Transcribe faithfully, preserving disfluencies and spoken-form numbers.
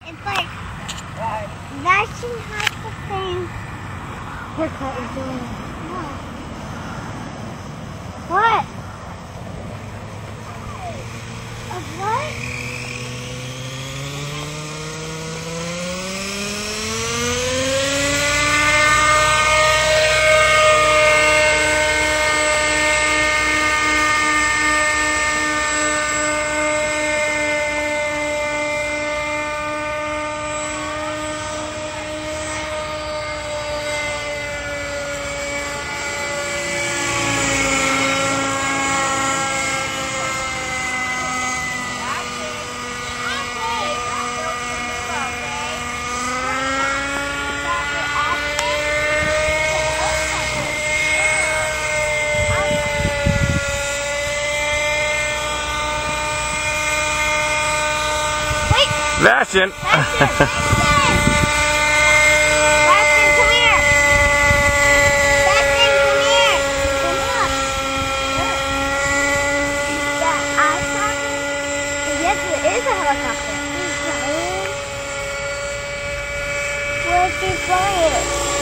It's like Russian has the same haircut as doing. What? Of what? Bastion! Bastion, come here! Bastion, come here! Come up! Yeah, I saw it. Yes, it is a helicopter. Where's he flying?